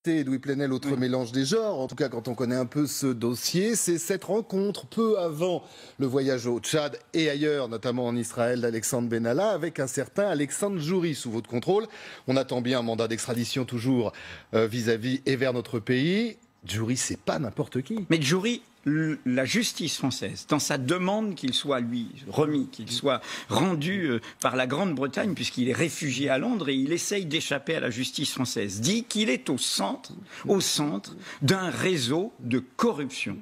Edoui Plenel, autre mélange des genres, en tout cas quand on connaît un peu ce dossier, c'est cette rencontre peu avant le voyage au Tchad et ailleurs, notamment en Israël, d'Alexandre Benalla avec un certain Alexandre Djouri sous votre contrôle. On attend bien un mandat d'extradition toujours vis-à-vis et vers notre pays. Djouri, c'est pas n'importe qui. Mais Djouri, la justice française, dans sa demande qu'il soit lui remis, qu'il soit rendu par la Grande-Bretagne, puisqu'il est réfugié à Londres et il essaye d'échapper à la justice française, dit qu'il est au centre d'un réseau de corruption.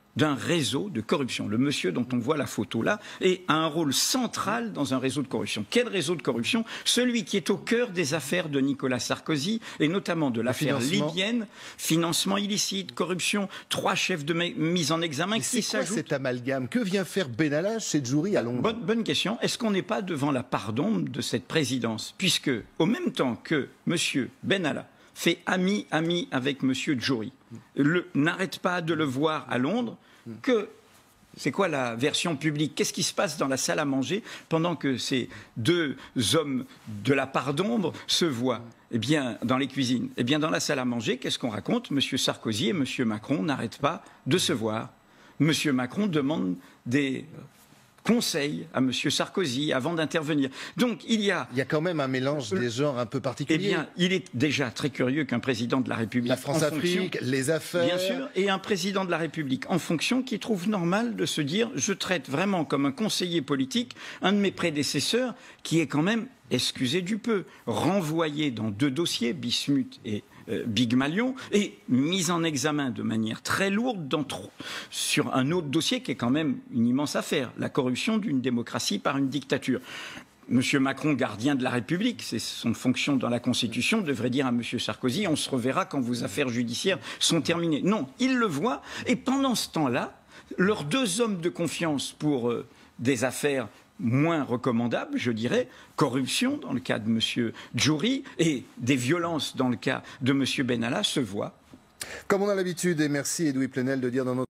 Le monsieur dont on voit la photo là a un rôle central dans un réseau de corruption. Quel réseau de corruption? Celui qui est au cœur des affaires de Nicolas Sarkozy et notamment de l'affaire libyenne, financement illicite, corruption, 3 chefs de mise en examen qui s'ajoutent. C'est quoi cet amalgame? Que vient faire Benalla chez Djouri à Londres? Bonne question. Est-ce qu'on n'est pas devant la part d'ombre de cette présidence? Puisque, au même temps que M. Benalla fait ami avec M. Djouri, n'arrête pas de le voir à Londres, c'est quoi la version publique? Qu'est-ce qui se passe dans la salle à manger pendant que ces deux hommes de la part d'ombre se voient? Eh bien, dans les cuisines. Eh bien, dans la salle à manger, qu'est-ce qu'on raconte? M. Sarkozy et M. Macron n'arrêtent pas de se voir. M. Macron demande des conseils à M. Sarkozy avant d'intervenir. Donc, il y a quand même un mélange des genres un peu particulier. Eh bien, il est déjà très curieux qu'un président de la République... La France-Afrique, les affaires... Bien sûr, et un président de la République en fonction qui trouve normal de se dire « je traite vraiment comme un conseiller politique un de mes prédécesseurs qui est quand même, excusez du peu, renvoyé dans 2 dossiers, Bismuth et Big Malion, et mis en examen de manière très lourde sur un autre dossier qui est quand même une immense affaire, la corruption d'une démocratie par une dictature. Monsieur Macron, gardien de la République, c'est son fonction dans la Constitution, devrait dire à Monsieur Sarkozy, on se reverra quand vos affaires judiciaires sont terminées. Non, il le voit, et pendant ce temps-là, leurs 2 hommes de confiance pour des affaires moins recommandables, je dirais, corruption dans le cas de M. Djouri et des violences dans le cas de M. Benalla, se voient. Comme on a l'habitude, et merci Edoui Plenel de dire dans notre